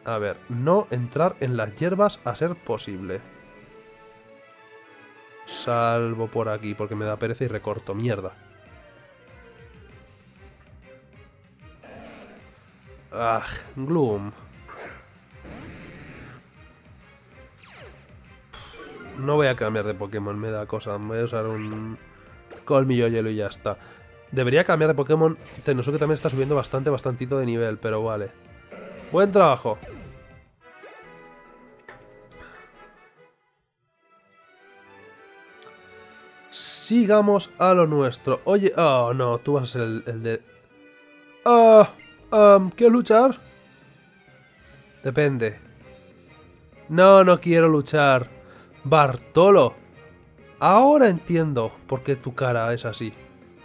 A ver, no entrar en las hierbas a ser posible. Salvo por aquí, porque me da pereza y recorto. Mierda. Ah, Gloom. No voy a cambiar de Pokémon, me da cosa. Voy a usar un colmillo hielo y ya está. Debería cambiar de Pokémon. Tenosuke también está subiendo bastantito de nivel, pero vale. Buen trabajo. Sigamos a lo nuestro. Oye, oh no, tú vas a ser el de... ¿quieres luchar? Depende. No, no quiero luchar. Bartolo. Ahora entiendo por qué tu cara es así.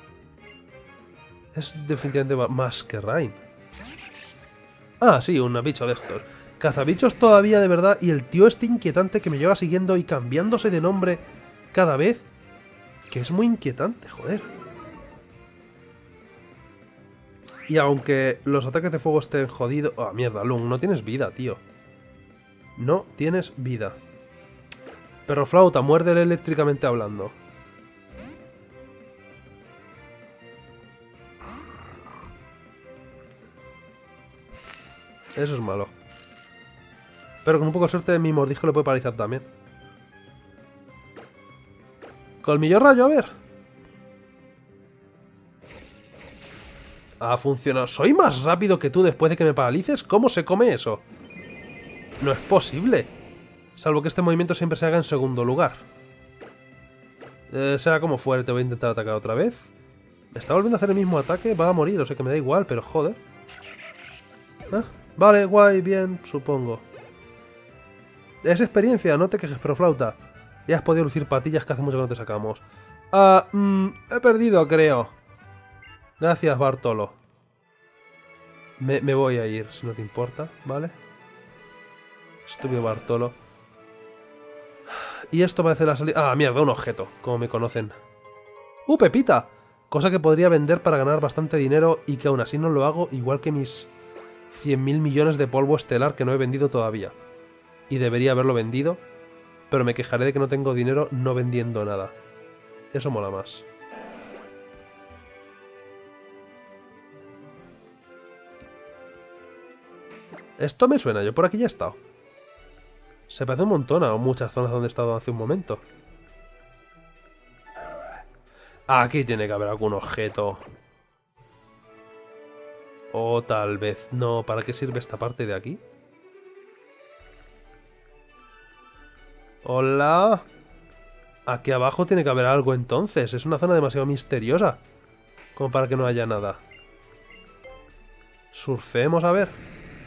Es definitivamente más que Rain. Ah, sí, un bicho de estos. Cazabichos todavía de verdad. Y el tío este inquietante que me lleva siguiendo y cambiándose de nombre cada vez. Que es muy inquietante, joder. Y aunque los ataques de fuego estén jodidos... Ah, mierda, Lung, no tienes vida, tío. No tienes vida. Perro flauta, muérdele eléctricamente hablando. Eso es malo. Pero con un poco de suerte mi mordisco le puede paralizar también. Colmillo rayo, a ver. Ha funcionado. ¿Soy más rápido que tú después de que me paralices? ¿Cómo se come eso? No es posible. Salvo que este movimiento siempre se haga en segundo lugar. Sea como fuere, te voy a intentar atacar otra vez. ¿Está volviendo a hacer el mismo ataque? Va a morir, o sea que me da igual, pero joder. Ah, vale, guay, bien, supongo. Es experiencia, no te quejes, pero flauta. Ya has podido lucir patillas que hace mucho que no te sacamos. He perdido, creo. Gracias, Bartolo. Me voy a ir, si no te importa, ¿vale? Estúpido Bartolo. Y esto parece la salida... Ah, mierda, un objeto, como me conocen. Pepita! Cosa que podría vender para ganar bastante dinero y que aún así no lo hago, igual que mis 100.000 millones de polvo estelar que no he vendido todavía. Y debería haberlo vendido, pero me quejaré de que no tengo dinero no vendiendo nada. Eso mola más. Esto me suena, yo por aquí ya he estado. Se parece un montón a muchas zonas donde he estado hace un momento. Aquí tiene que haber algún objeto. O tal vez no. ¿Para qué sirve esta parte de aquí? Hola. Aquí abajo tiene que haber algo entonces. Es una zona demasiado misteriosa como para que no haya nada. Surfemos a ver.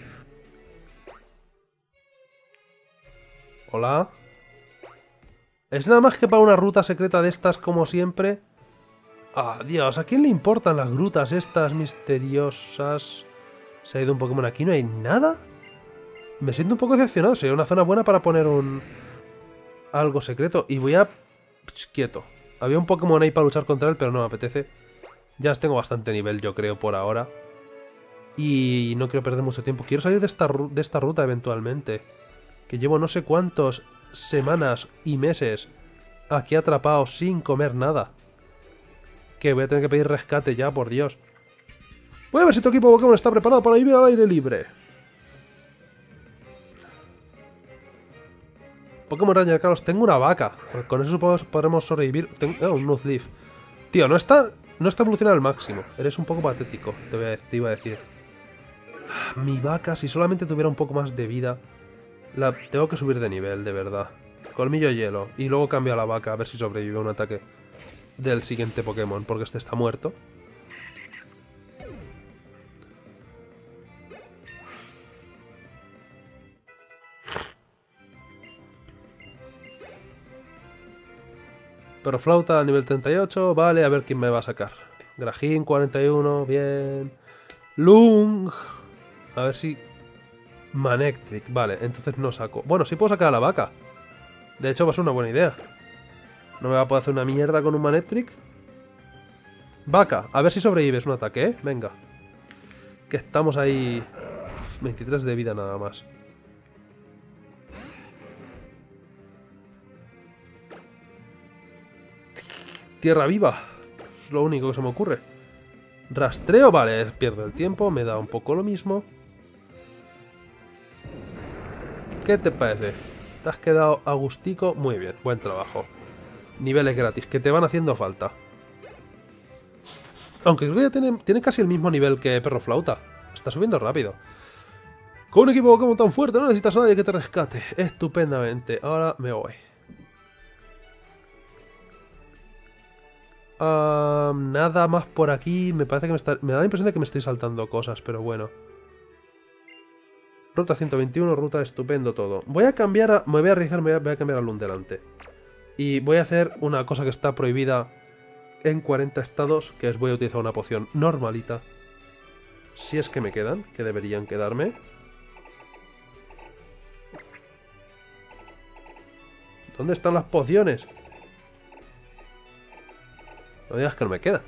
Hola. ¿Es nada más que para una ruta secreta de estas como siempre? Ah, Dios, ¿a quién le importan las grutas estas misteriosas? Se ha ido un Pokémon aquí, ¿no hay nada? Me siento un poco decepcionado, sería una zona buena para poner un... algo secreto. Y voy a... quieto. Había un Pokémon ahí para luchar contra él, pero no me apetece. Ya tengo bastante nivel, yo creo, por ahora. Y no quiero perder mucho tiempo. Quiero salir de esta ruta eventualmente. Que llevo no sé cuántas semanas y meses aquí atrapado sin comer nada. Que voy a tener que pedir rescate ya, por Dios. Voy a ver si tu equipo Pokémon está preparado para vivir al aire libre. Pokémon Ranger Carlos, tengo una vaca. Con eso supongo que podremos sobrevivir. Tengo un Nuzleaf. Tío, no está evolucionado al máximo. Eres un poco patético, te iba a decir. Mi vaca, si solamente tuviera un poco más de vida. La tengo que subir de nivel, de verdad. Colmillo hielo. Y luego cambio a la vaca a ver si sobrevive a un ataque del siguiente Pokémon, porque este está muerto. Pero flauta a nivel 38, vale, a ver quién me va a sacar. Grajín 41, bien. Lung. A ver si... Manectric, vale, entonces no saco. Bueno, sí puedo sacar a la vaca. De hecho va a ser una buena idea. No me va a poder hacer una mierda con un Manectric. Vaca, a ver si sobrevives un ataque, ¿eh? Venga. Que estamos ahí... 23 de vida nada más. Tierra viva. Es lo único que se me ocurre. Rastreo, vale, pierdo el tiempo, me da un poco lo mismo. ¿Qué te parece? ¿Te has quedado a gustico? Muy bien, buen trabajo. Niveles gratis, que te van haciendo falta. Aunque creo que ya tiene casi el mismo nivel que Perro Flauta. Está subiendo rápido. Con un equipo como tan fuerte no necesitas a nadie que te rescate. Estupendamente. Ahora me voy. Nada más por aquí. Me parece que me da la impresión de que me estoy saltando cosas, pero bueno. Ruta 121, ruta estupendo todo. Voy a cambiar me voy a arriesgar, voy a cambiar al Lund delante. Y voy a hacer una cosa que está prohibida en 40 estados, que es voy a utilizar una poción normalita. Si es que me quedan, que deberían quedarme. ¿Dónde están las pociones? No digas que no me queda.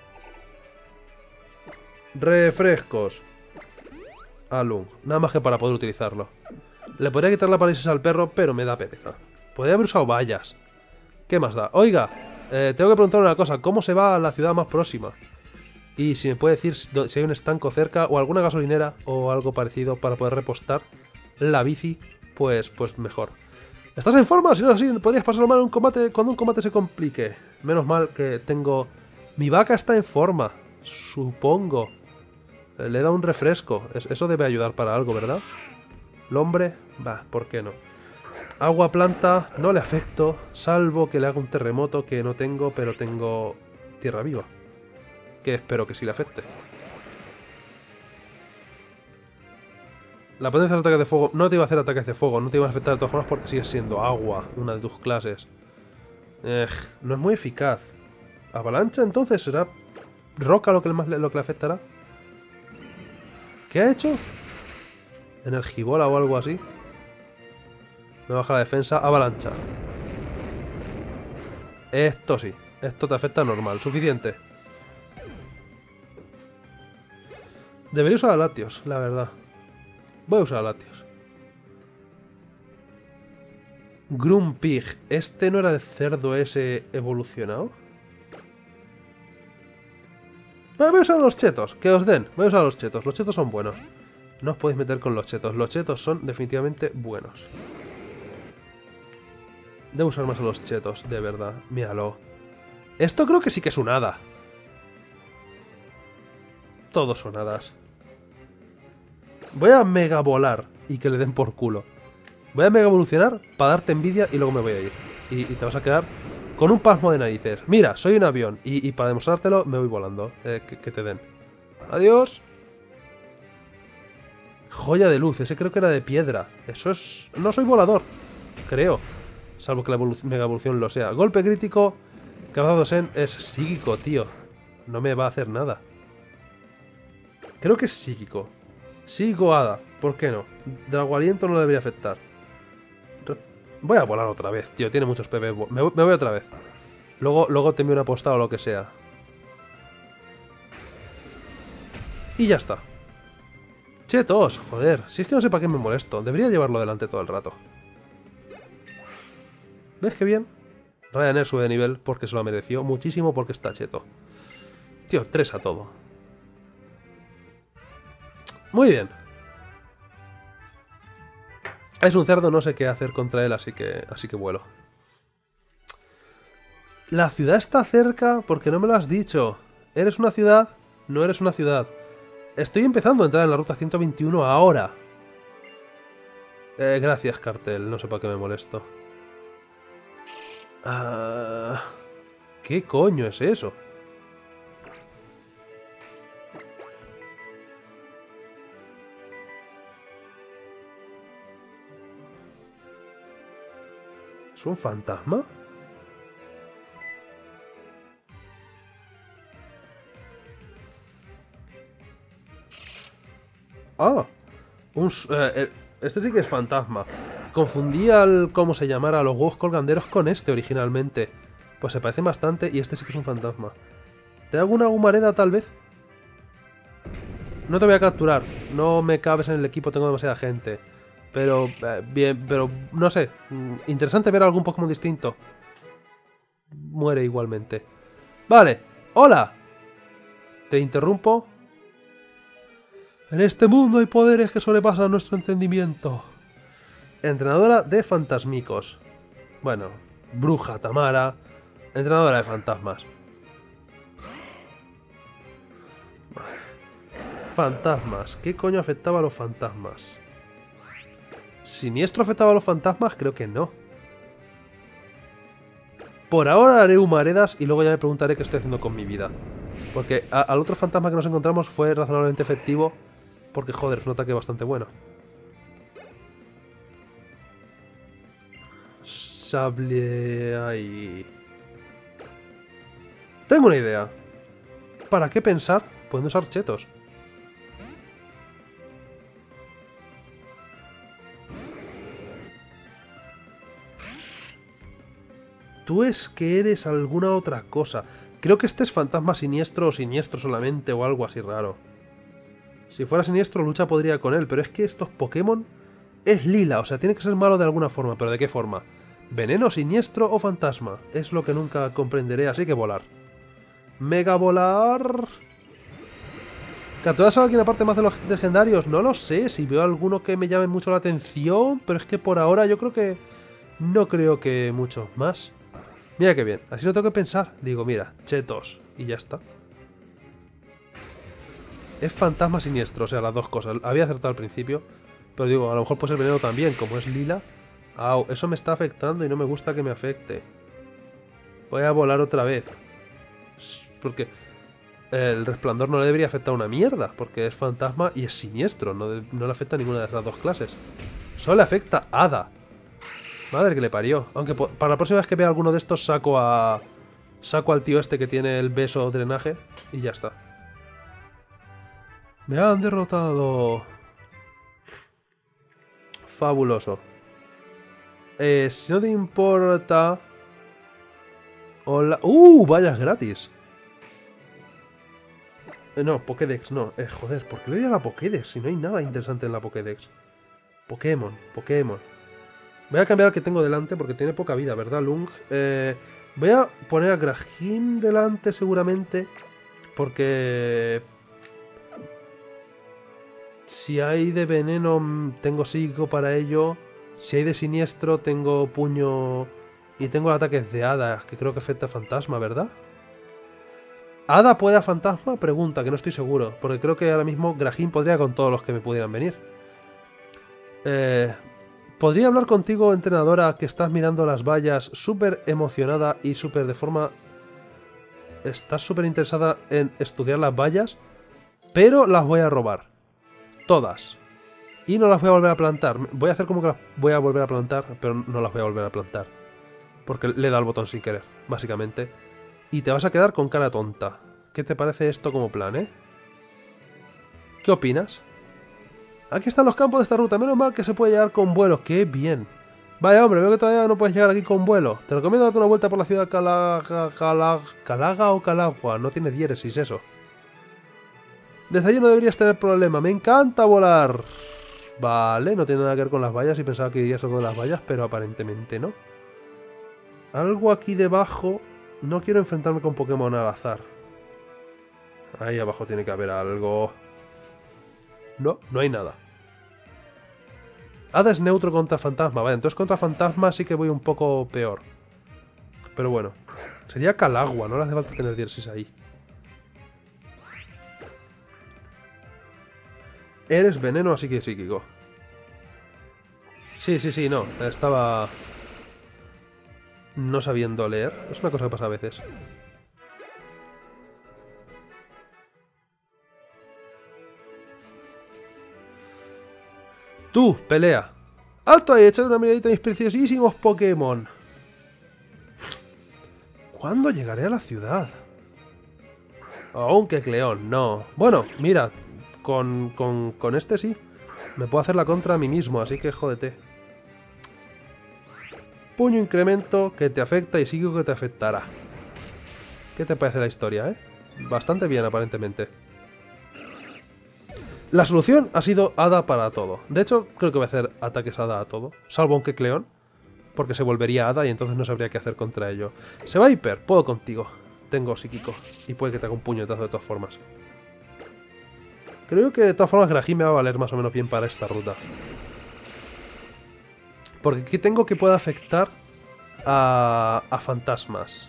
Refrescos. Alum. Nada más que para poder utilizarlo. Le podría quitar la parálisis al perro, pero me da pereza. Podría haber usado vallas. ¿Qué más da? Oiga, tengo que preguntar una cosa. ¿Cómo se va a la ciudad más próxima? Y si me puede decir si hay un estanco cerca o alguna gasolinera o algo parecido para poder repostar la bici, pues mejor. ¿Estás en forma? Si no es así, podrías pasarlo mal en un combate cuando un combate se complique. Menos mal que tengo... Mi vaca está en forma, supongo. Le he dado un refresco. Eso debe ayudar para algo, ¿verdad? El hombre, va, ¿por qué no? Agua, planta, no le afecto, salvo que le haga un terremoto que no tengo, pero tengo tierra viva. Que espero que sí le afecte. La potencia de los ataques de fuego no te iba a hacer ataques de fuego, no te iba a afectar de todas formas porque sigues siendo agua, una de tus clases. No es muy eficaz. ¿Avalancha entonces? ¿Será roca lo que le afectará? ¿Qué ha hecho? ¿Energibola o algo así? Me baja la defensa. Avalancha. Esto sí. Esto te afecta normal. Suficiente. Debería usar a Latios, la verdad. Voy a usar a Latios. Grumpig. ¿Este no era el cerdo ese evolucionado? Voy a usar los chetos. Que os den. Voy a usar los chetos. Los chetos son buenos. No os podéis meter con los chetos. Los chetos son definitivamente buenos. Debo usar más a los chetos, de verdad. Míralo. Esto creo que sí que es un hada. Todos son hadas. Voy a mega volar y que le den por culo. Voy a mega evolucionar para darte envidia y luego me voy a ir. Y te vas a quedar con un pasmo de narices. Mira, soy un avión y para demostrártelo me voy volando. Que te den. Adiós. Joya de luz, ese creo que era de piedra. Eso es... No soy volador, creo. Salvo que la mega evolución lo sea. Golpe crítico. Cazado Sen es psíquico, tío. No me va a hacer nada. Creo que es psíquico. Psíquico hada. ¿Por qué no? Drago aliento no le debería afectar. Voy a volar otra vez, tío. Tiene muchos PV. Me voy otra vez. Luego te envío una postada o lo que sea. Y ya está. Chetos, joder. Si es que no sé para qué me molesto. Debería llevarlo delante todo el rato. ¿Ves qué bien? Ryanair sube de nivel porque se lo mereció. Muchísimo porque está cheto. Tío, 3 a todo. Muy bien. Es un cerdo, no sé qué hacer contra él, así que vuelo. La ciudad está cerca porque no me lo has dicho. ¿Eres una ciudad? No eres una ciudad. Estoy empezando a entrar en la ruta 121 ahora. Gracias, cartel. No sé para qué me molesto. ¿Qué coño es eso? ¿Es un fantasma? Ah, este sí que es fantasma. Confundí al cómo se llamara a los huevos colganderos con este originalmente. Pues se parecen bastante y este sí que es un fantasma. ¿Te hago una humareda tal vez? No te voy a capturar. No me cabes en el equipo, tengo demasiada gente. Pero, bien, pero no sé. Interesante ver a algún Pokémon distinto. Muere igualmente. Vale. ¡Hola! Te interrumpo. En este mundo hay poderes que sobrepasan nuestro entendimiento. Entrenadora de fantasmicos. Bueno, bruja Tamara. Entrenadora de fantasmas. Fantasmas. ¿Qué coño afectaba a los fantasmas? ¿Siniestro afectaba a los fantasmas? Creo que no. Por ahora haré humaredas y luego ya me preguntaré qué estoy haciendo con mi vida. Porque al otro fantasma que nos encontramos fue razonablemente efectivo. Porque, joder, es un ataque bastante bueno. Sable ahí. Tengo una idea. ¿Para qué pensar? Pueden usar chetos. Tú es que eres alguna otra cosa. Creo que este es fantasma siniestro o siniestro solamente o algo así raro. Si fuera siniestro, Lucha podría con él, pero es que estos Pokémon es lila, o sea, tiene que ser malo de alguna forma, pero ¿de qué forma? ¿Veneno, siniestro o fantasma? Es lo que nunca comprenderé, así que volar. ¡Mega volar! ¿Capturas a alguien aparte más de los legendarios? No lo sé, si veo alguno que me llame mucho la atención, pero es que por ahora yo creo que... No creo que mucho más. Mira qué bien, así no tengo que pensar. Digo, mira, chetos, y ya está. Es fantasma siniestro, o sea, las dos cosas. Había acertado al principio, pero digo, a lo mejor puede ser veneno también, como es lila. Au, eso me está afectando y no me gusta que me afecte. Voy a volar otra vez. Porque el resplandor no le debería afectar una mierda, porque es fantasma y es siniestro, no le afecta a ninguna de esas dos clases. Solo le afecta a Hada. Madre que le parió. Aunque para la próxima vez que vea alguno de estos saco al tío este que tiene el beso drenaje y ya está. Me han derrotado. Fabuloso. Si no te importa... Hola... Vayas gratis. No, Pokédex no. Joder, ¿por qué le doy a la Pokédex? Si no hay nada interesante en la Pokédex. Pokémon. Voy a cambiar al que tengo delante porque tiene poca vida, ¿verdad, Lung? Voy a poner a Grahim delante seguramente. Porque... Si hay de veneno, tengo psíquico para ello. Si hay de siniestro, tengo puño... Y tengo ataques de Hada, que creo que afecta a fantasma, ¿verdad? ¿Hada puede a fantasma? Pregunta, que no estoy seguro. Porque creo que ahora mismo Grahim podría con todos los que me pudieran venir. ¿Podría hablar contigo, entrenadora, que estás mirando las vallas súper emocionada y súper de forma... Estás súper interesada en estudiar las vallas, pero las voy a robar. Todas. Y no las voy a volver a plantar. Voy a hacer como que las voy a volver a plantar, pero no las voy a volver a plantar. Porque le da al botón sin querer, básicamente. Y te vas a quedar con cara tonta. ¿Qué te parece esto como plan, ¿Qué opinas? Aquí están los campos de esta ruta. Menos mal que se puede llegar con vuelo. ¡Qué bien! Vaya, hombre, veo que todavía no puedes llegar aquí con vuelo. Te recomiendo darte una vuelta por la ciudad Calaga o Calagua. No tiene diéresis eso. Desde allí no deberías tener problema. ¡Me encanta volar! Vale, no tiene nada que ver con las vallas y pensaba que irías algo de las vallas, pero aparentemente no. Algo aquí debajo... No quiero enfrentarme con Pokémon al azar. Ahí abajo tiene que haber algo... No, no hay nada. Hada es neutro contra fantasma. Vale, entonces contra fantasma sí que voy un poco peor. Pero bueno. Sería Calagua, no le hace falta tener diéresis ahí. Eres veneno, así que psíquico. Sí, no. Estaba... no sabiendo leer. Es una cosa que pasa a veces. Tú, pelea. ¡Alto ahí! Echad una miradita a mis preciosísimos Pokémon. ¿Cuándo llegaré a la ciudad? Oh, un Kecleón, no. Bueno, mira, con este sí. Me puedo hacer la contra a mí mismo, así que jódete. Puño incremento que te afecta y psíquico que te afectará. ¿Qué te parece la historia, Bastante bien, aparentemente. La solución ha sido Hada para todo. De hecho, creo que voy a hacer ataques Hada a todo. Salvo un Kecleón, porque se volvería Hada y entonces no sabría qué hacer contra ello. Se va Hiper, puedo contigo. tengo psíquico. Y puede que te haga un puñetazo de todas formas. Creo que de todas formas Grahim me va a valer más o menos bien para esta ruta. Porque aquí tengo que pueda afectar a fantasmas.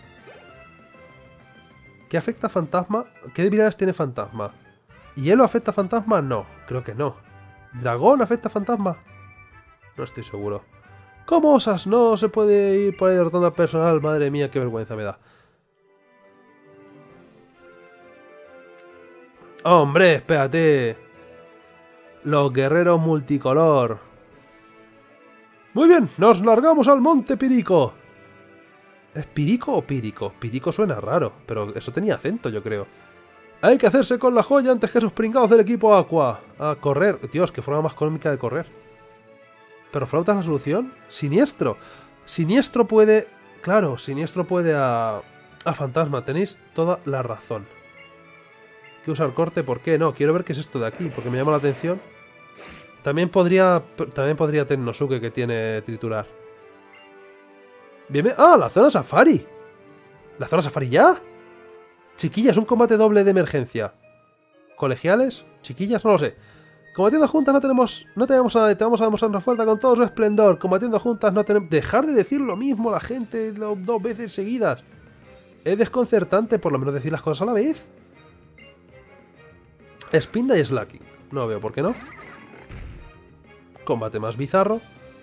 ¿Qué afecta a fantasma? ¿Qué debilidades tiene fantasma? ¿Hielo afecta a fantasma? No, creo que no. ¿Dragón afecta a fantasma? No estoy seguro. ¿Cómo osas? No se puede ir por ahí derrotando al personal. Madre mía, qué vergüenza me da. ¡Hombre, espérate! Los guerreros multicolor. Muy bien, nos largamos al Monte Pirico. ¿Es Pirico o Pírico? Pirico suena raro, pero eso tenía acento, yo creo. Hay que hacerse con la joya antes que esos pringados del equipo Aqua. A correr. Dios, qué forma más cómica de correr. ¿Pero flauta es la solución? Siniestro. Siniestro puede... Claro, Siniestro puede a fantasma. Tenéis toda la razón. ¿Qué usar corte? ¿Por qué? No, quiero ver qué es esto de aquí, porque me llama la atención. También podría Tennosuke, que tiene triturar. Bien, ¡ah! ¡La zona safari! ¿La zona safari ya? Chiquillas, un combate doble de emergencia. ¿Colegiales? Chiquillas, no lo sé. Combatiendo juntas no tenemos nada, te vamos a demostrar nuestra fuerza con todo su esplendor. Combatiendo juntas no tenemos... Dejar de decir lo mismo a la gente dos veces seguidas. Es desconcertante por lo menos decir las cosas a la vez. Spinda y Slacking. No veo por qué no. Combate más bizarro.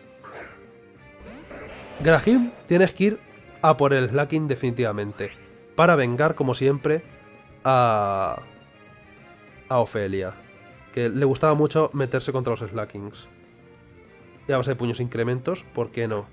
Grahim, tienes que ir a por el Slacking definitivamente. Para vengar, como siempre, a Ofelia. Que le gustaba mucho meterse contra los Slackings. Y a base de puños incrementos, ¿por qué no?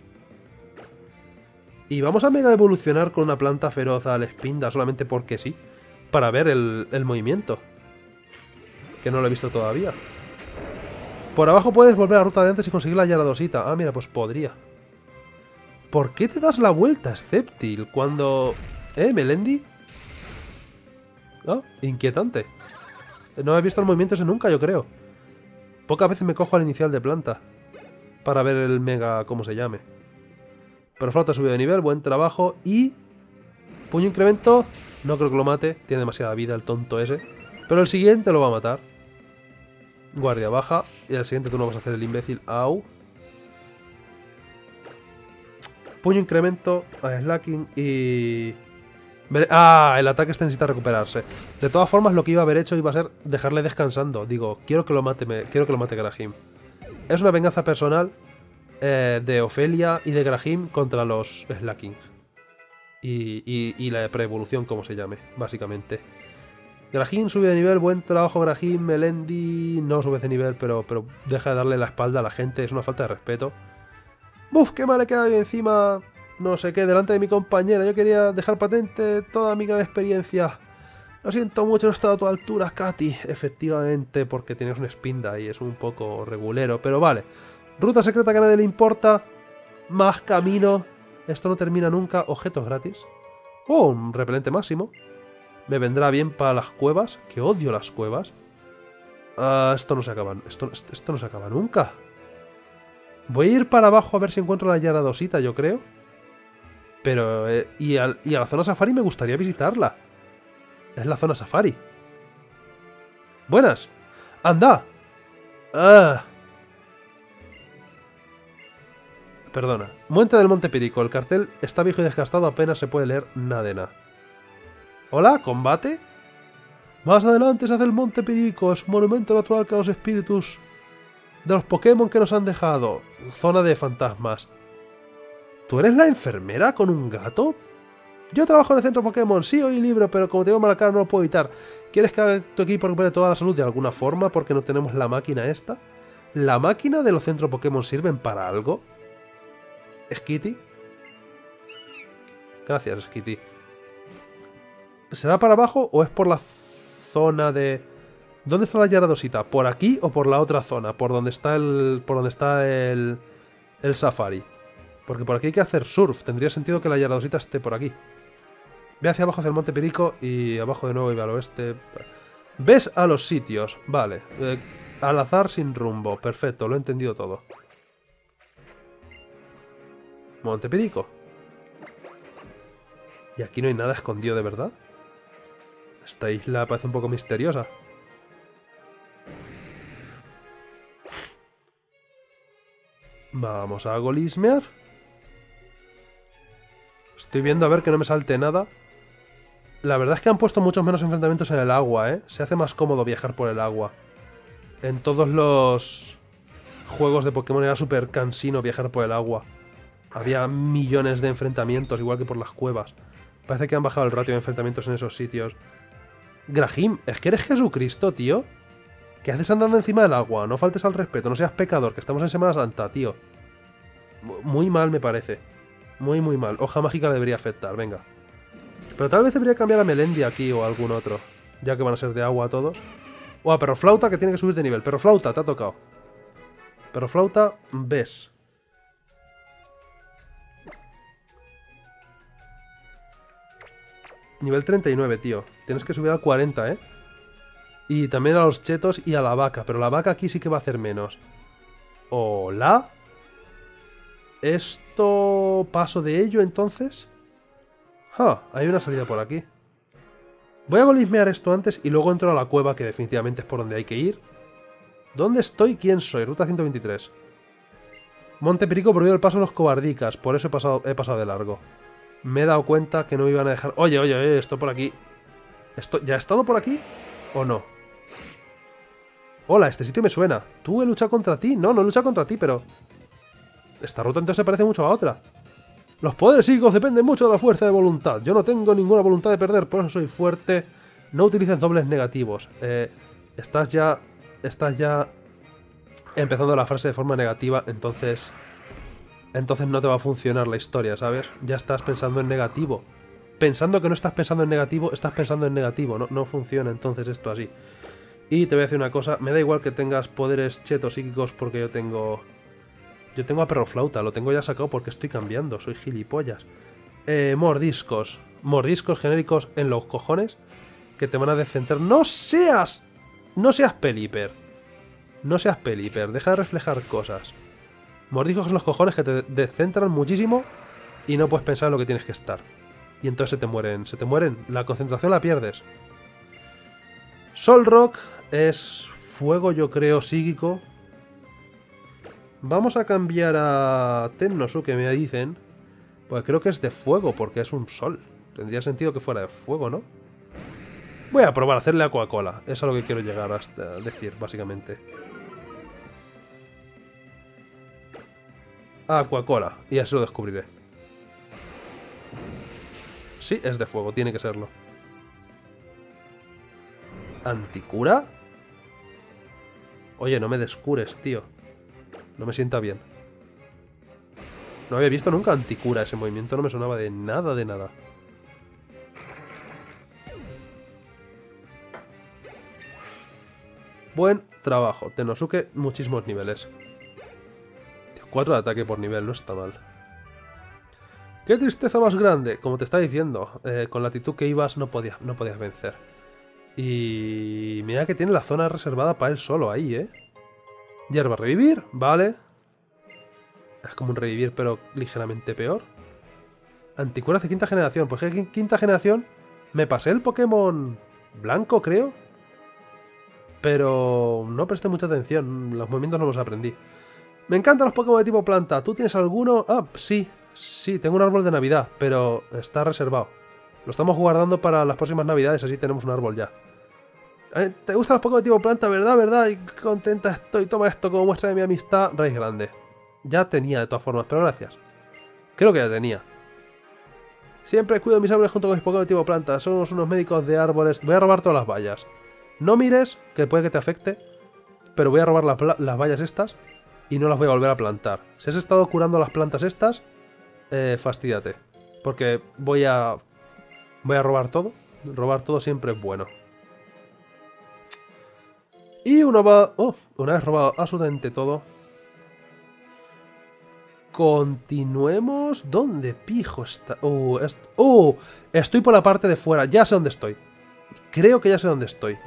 Y vamos a mega evolucionar con una planta feroz al Spinda solamente porque sí. Para ver el movimiento. Que no lo he visto todavía. Por abajo puedes volver a la ruta de antes y conseguir la Yaradosita. Ah, mira, pues podría. ¿Por qué te das la vuelta, Sceptil? Cuando... ¿Melendi? Ah, inquietante. No he visto el movimiento ese nunca, yo creo. Pocas veces me cojo al inicial de planta. Para ver el mega, como se llame. Pero flauta subido de nivel, buen trabajo. Y... puño incremento. No creo que lo mate. Tiene demasiada vida el tonto ese. Pero el siguiente lo va a matar. Guardia baja. Y al siguiente tú no vas a hacer el imbécil. Au. Puño incremento a Slacking y... Ah, el ataque este necesita recuperarse. De todas formas, lo que iba a haber hecho iba a ser dejarle descansando. Digo, quiero que lo mate Grahim. Es una venganza personal de Ofelia y de Grahim contra los Slackings. Y la pre-evolución, como se llame, básicamente. Grahim sube de nivel, buen trabajo Grahim. Melendi no sube de nivel, pero deja de darle la espalda a la gente, es una falta de respeto. ¡Buf! ¡Qué mal he quedado encima! No sé qué, delante de mi compañera. Yo quería dejar patente toda mi gran experiencia. Lo siento mucho, no he estado a tu altura, Katy. Efectivamente, porque tienes un Spinda y es un poco regulero, pero vale. Ruta secreta que a nadie le importa. Más camino. Esto no termina nunca. Objetos gratis. Oh, un repelente máximo. Me vendrá bien para las cuevas, que odio las cuevas. Esto no se acaba. Esto no se acaba nunca. Voy a ir para abajo a ver si encuentro la Yaradosita, yo creo. Pero... y a la zona safari me gustaría visitarla. Es la zona safari. Buenas. ¡Anda! Perdona. Monte del Monte Pirico. El cartel está viejo y desgastado. Apenas se puede leer nada de nada. ¿Hola? ¿Combate? Más adelante se hace el Monte Pirico. Es un monumento natural que los espíritus de los Pokémon que nos han dejado. Zona de fantasmas. ¿Tú eres la enfermera con un gato? Yo trabajo en el centro Pokémon. Sí, oí libro, pero como tengo mala cara no lo puedo evitar. ¿Quieres que tu equipo recupere toda la salud de alguna forma porque no tenemos la máquina esta? ¿La máquina de los centros Pokémon sirven para algo? ¿Skitty? Gracias, Skitty. ¿Será para abajo o es por la zona de... ¿Dónde está la Yaradosita? ¿Por aquí o por la otra zona? Por donde está el safari. Porque por aquí hay que hacer surf. Tendría sentido que la Yaradosita esté por aquí. Ve hacia abajo, hacia el Monte Pirico. Y abajo de nuevo y al oeste. ¿Ves a los sitios? Vale. Al azar sin rumbo. Perfecto, lo he entendido todo. Monte Pirico. ¿Y aquí no hay nada escondido de verdad? Esta isla parece un poco misteriosa. Vamos a golismear. Estoy viendo a ver que no me salte nada. La verdad es que han puesto muchos menos enfrentamientos en el agua, ¿eh? Se hace más cómodo viajar por el agua. En todos los juegos de Pokémon era súper cansino viajar por el agua. Había millones de enfrentamientos, igual que por las cuevas. Parece que han bajado el ratio de enfrentamientos en esos sitios. Grahim, ¿es que eres Jesucristo, tío? ¿Qué haces andando encima del agua? No faltes al respeto, no seas pecador, que estamos en Semana Santa, tío. Muy mal me parece. Muy, muy mal. Hoja mágica debería afectar, venga. Pero tal vez debería cambiar a Melendi aquí o a algún otro. Ya que van a ser de agua todos. ¡Uah, Perroflauta que tiene que subir de nivel! Perroflauta, te ha tocado. Perroflauta, ves. Nivel 39, tío. Tienes que subir al 40, ¿eh? Y también a los chetos y a la vaca. Pero la vaca aquí sí que va a hacer menos. ¿Hola? ¿Esto paso de ello, entonces? Ah, hay una salida por aquí. Voy a golismear esto antes y luego entro a la cueva, que definitivamente es por donde hay que ir. ¿Dónde estoy? ¿Quién soy? Ruta 123. Monte Perico prohibió el paso a los cobardicas. Por eso he pasado de largo. Me he dado cuenta que no me iban a dejar... Oye, oye, esto por aquí... ¿Ya he estado por aquí? ¿O no? Hola, este sitio me suena. ¿Tú he luchado contra ti? No, no he luchado contra ti, pero... Esta ruta entonces se parece mucho a otra. Los poderes psíquicos dependen mucho de la fuerza de voluntad. Yo no tengo ninguna voluntad de perder, por eso soy fuerte. No utilices dobles negativos. Estás ya empezando la frase de forma negativa, entonces no te va a funcionar la historia, ¿sabes? Ya estás pensando en negativo. Pensando que no estás pensando en negativo, estás pensando en negativo. No funciona entonces esto así. Y te voy a decir una cosa, me da igual que tengas poderes chetos psíquicos porque yo tengo a Perroflauta, lo tengo ya sacado porque estoy cambiando, soy gilipollas. Mordiscos. Mordiscos genéricos en los cojones que te van a descentrar. ¡No seas Pelipper! No seas Pelipper, deja de reflejar cosas. Mordiscos en los cojones que te descentran muchísimo y no puedes pensar en lo que tienes que estar. Y entonces se te mueren. La concentración la pierdes. Solrock es fuego, yo creo, psíquico. Vamos a cambiar a Tennosuke, me dicen. Pues creo que es de fuego, porque es un sol. Tendría sentido que fuera de fuego, ¿no? Voy a probar a hacerle a Coca-Cola. Eso es a lo que quiero llegar a decir, básicamente. A Coca-Cola. Y así lo descubriré. Sí, es de fuego, tiene que serlo. ¿Anticura? Oye, no me descures, tío. No me sienta bien. No había visto nunca anticura. Ese movimiento no me sonaba de nada, de nada. Buen trabajo. Tennosuke, muchísimos niveles. 4 de ataque por nivel, no está mal. ¡Qué tristeza más grande! Como te está diciendo, con la actitud que ibas no podías vencer. Y mira que tiene la zona reservada para él solo ahí, ¿eh? Hierba revivir, vale. Es como un revivir, pero ligeramente peor. Anticuras de quinta generación. Pues en quinta generación me pasé el Pokémon blanco, creo. Pero no presté mucha atención. Los movimientos no los aprendí. Me encantan los Pokémon de tipo planta. ¿Tú tienes alguno? Ah, sí. Sí, tengo un árbol de Navidad, pero está reservado. Lo estamos guardando para las próximas Navidades, así tenemos un árbol ya. ¿Te gustan los Pokémon de tipo planta, verdad? ¿Verdad? Y contenta estoy. Toma esto como muestra de mi amistad. Raíz grande. Ya tenía de todas formas, pero gracias. Creo que ya tenía. Siempre cuido mis árboles junto con mis Pokémon de tipo planta. Somos unos médicos de árboles. Voy a robar todas las vallas. No mires, que puede que te afecte. Pero voy a robar las vallas estas y no las voy a volver a plantar. Si has estado curando las plantas estas, fastídate. Porque voy a robar todo. Robar todo siempre es bueno. Y una vez robado absolutamente todo. Continuemos. ¿Dónde pijo está? Estoy por la parte de fuera. Ya sé dónde estoy. Creo que ya sé dónde estoy.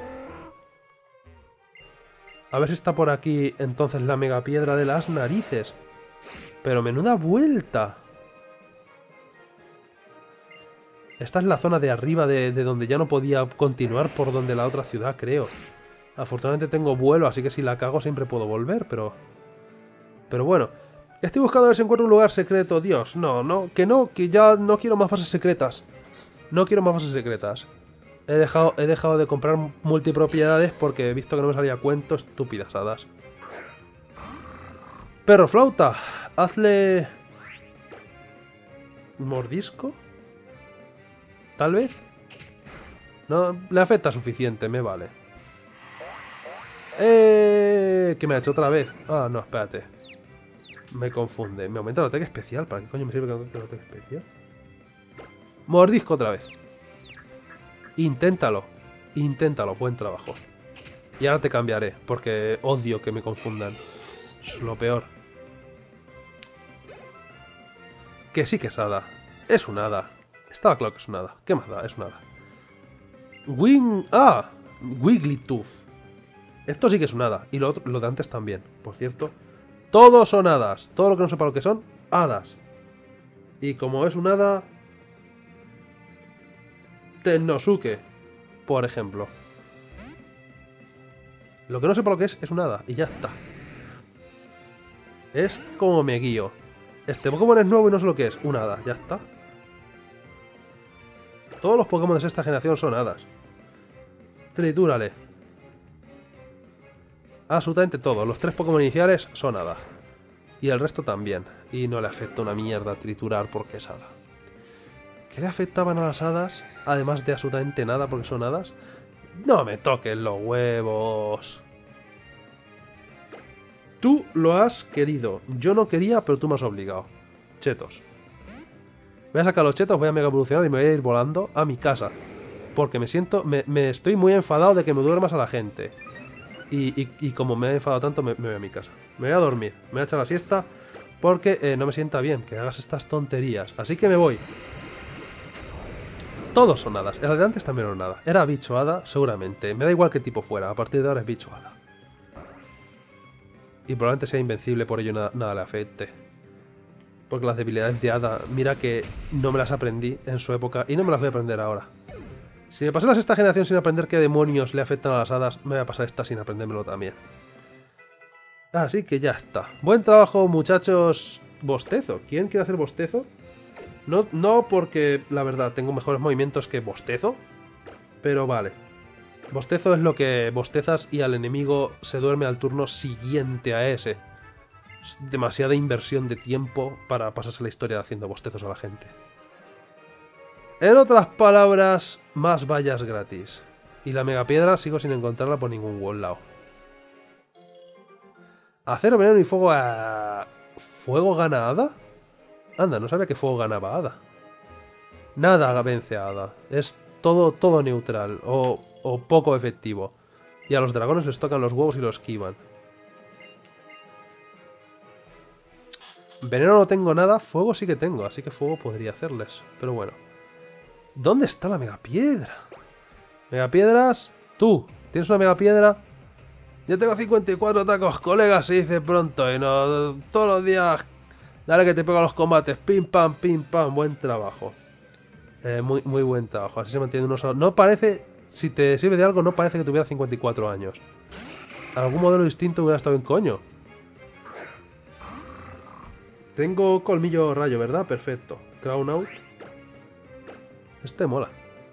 A ver si está por aquí entonces la megapiedra de las narices. Pero menuda vuelta. Esta es la zona de arriba de donde ya no podía continuar por donde la otra ciudad, creo. Afortunadamente tengo vuelo, así que si la cago siempre puedo volver, pero... Pero bueno. Estoy buscando a ver si encuentro un lugar secreto. Dios, no, que ya no quiero más fases secretas. No quiero más fases secretas. He dejado de comprar multipropiedades porque he visto que no me salía cuento, estúpidas hadas. Perro flauta, hazle... ¿Mordisco? ¿Tal vez? No, le afecta suficiente, me vale. ¿Qué me ha hecho otra vez? Ah, no, espérate. Me confunde. Me aumenta el ataque especial. ¿Para qué coño me sirve que aumente el ataque especial? Mordisco otra vez. Inténtalo. Inténtalo. Buen trabajo. Y ahora te cambiaré. Porque odio que me confundan. Es lo peor. Que sí que es hada. Es un hada. Estaba claro que es un hada. ¿Qué más da? Es un hada. Wigglytuff. Esto sí que es un hada. Y lo de antes también, por cierto. Todos son hadas. Todo lo que no sepa lo que son, hadas. Y como es un hada... Tennosuke, por ejemplo. Lo que no sepa lo que es un hada. Y ya está. Es como me guío. Este Pokémon es nuevo y no sé lo que es. Un hada, ya está. Todos los Pokémon de esta generación son hadas. Tritúrale. Absolutamente todos. Los 3 Pokémon iniciales son hadas. Y el resto también. Y no le afecta una mierda triturar porque es hada. ¿Qué le afectaban a las hadas? Además de absolutamente nada porque son hadas. No me toques los huevos. Tú lo has querido. Yo no quería, pero tú me has obligado. Chetos. Voy a sacar los chetos, voy a mega evolucionar y me voy a ir volando a mi casa. Porque me siento... Me estoy muy enfadado de que me duermas a la gente. Y como me he enfadado tanto, me voy a mi casa. Me voy a dormir, me voy a echar la siesta. Porque no me sienta bien que hagas estas tonterías. Así que me voy. Todos son hadas. El de antes también era un hada. Era bicho hada, seguramente. Me da igual qué tipo fuera. A partir de ahora es bicho hada. Y probablemente sea invencible, por ello nada le afecte. Porque las debilidades de hada, mira que no me las aprendí en su época y no me las voy a aprender ahora. Si me pasé la sexta generación sin aprender qué demonios le afectan a las hadas, me voy a pasar esta sin aprendérmelo también. Así que ya está. Buen trabajo, muchachos. Bostezo. ¿Quién quiere hacer bostezo? No porque, la verdad, tengo mejores movimientos que bostezo. Pero vale. Bostezo es lo que bostezas y al enemigo se duerme al turno siguiente a ese. Es demasiada inversión de tiempo para pasarse la historia haciendo bostezos a la gente. En otras palabras, más vallas gratis. Y la megapiedra sigo sin encontrarla por ningún lado. Acero, veneno y fuego a... ¿Fuego gana Hada? Anda, no sabía que fuego ganaba Hada. Nada vence a Hada. Es todo neutral o poco efectivo. Y a los dragones les tocan los huevos y los esquivan. Veneno no tengo nada, fuego sí que tengo, así que fuego podría hacerles. Pero bueno. ¿Dónde está la megapiedra? ¿Megapiedras? Tú, ¿tienes una megapiedra? Yo tengo 54 tacos, colega, se dice pronto. Y no todos los días. Dale que te pego a los combates. Pim pam, buen trabajo. Muy buen trabajo. Así se mantiene uno solo. No parece, si te sirve de algo, no parece que tuviera 54 años. Algún modelo distinto hubiera estado en coño. Tengo colmillo rayo, ¿verdad? Perfecto. Crown out. Este mola.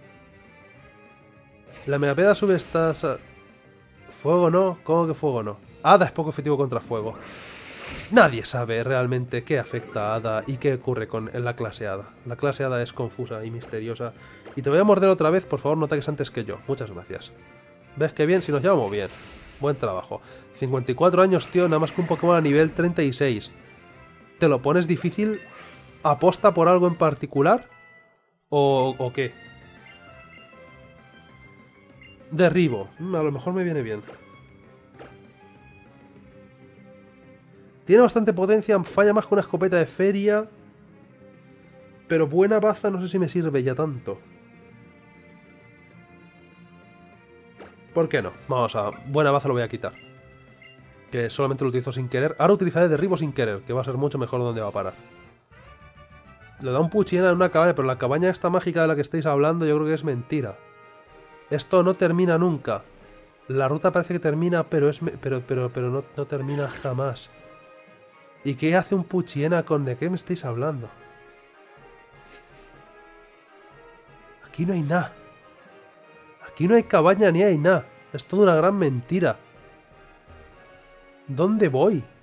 La megapiedra sube estas... Fuego no. ¿Cómo que fuego no? Hada es poco efectivo contra fuego. Nadie sabe realmente qué afecta a Hada y qué ocurre con la clase Hada. La clase Hada es confusa y misteriosa. Y te voy a morder otra vez, por favor no ataques antes que yo. Muchas gracias. ¿Ves qué bien? Si nos llevamos bien. Buen trabajo. 54 años, tío, nada más que un Pokémon a nivel 36. ¿Te lo pones difícil? ¿Aposta por algo en particular? ¿O qué? Derribo. A lo mejor me viene bien. Tiene bastante potencia, falla más que una escopeta de feria. Pero buena baza no sé si me sirve ya tanto. ¿Por qué no? Vamos a... Buena baza lo voy a quitar. Que solamente lo utilizo sin querer. Ahora utilizaré derribo sin querer, que va a ser mucho mejor donde va a parar. Le da un puchiena en una cabaña, pero la cabaña esta mágica de la que estáis hablando yo creo que es mentira. Esto no termina nunca. La ruta parece que termina, pero no termina jamás. ¿Y qué hace un puchiena con de qué me estáis hablando? Aquí no hay nada. Aquí no hay cabaña ni hay nada. Es toda una gran mentira. ¿Dónde voy?